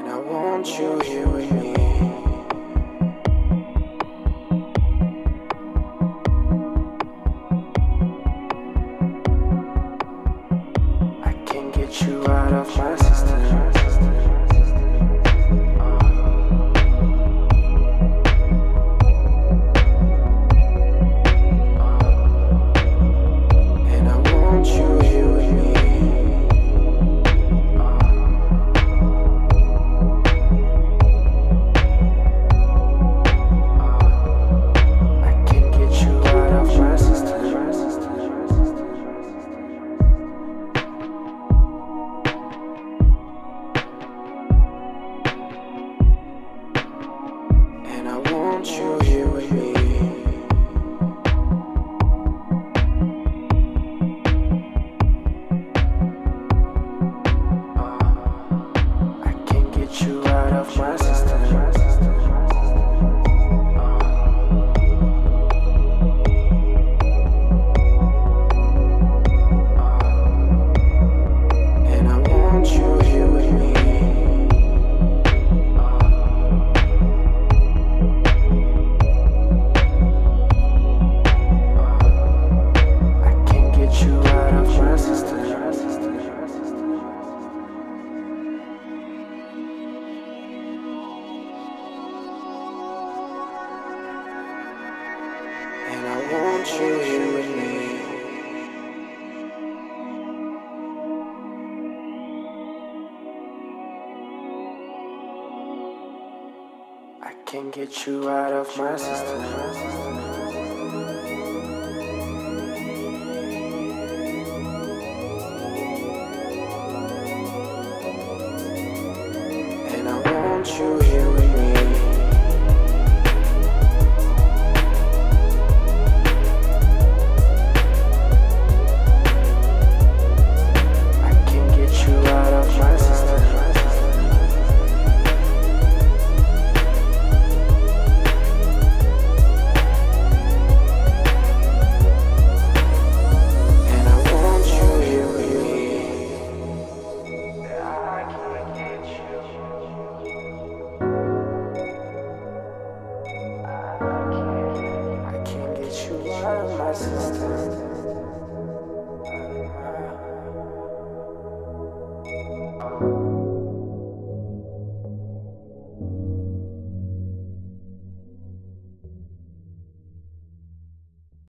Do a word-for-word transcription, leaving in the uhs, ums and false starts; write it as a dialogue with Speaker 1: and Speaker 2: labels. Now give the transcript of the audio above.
Speaker 1: I want you here with me. I can't get you out of my system. Can't get you out of my system. And I want you here with me. I can't get you out of my system. My sister.